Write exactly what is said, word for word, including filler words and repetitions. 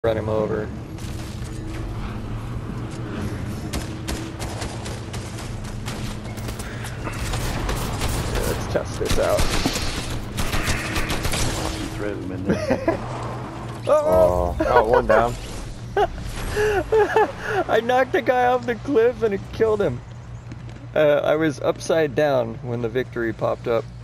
run him over. Yeah, let's test this out. Thread him in there. Oh, oh, one down. I knocked the guy off the cliff and it killed him. Uh, I was upside down when the victory popped up.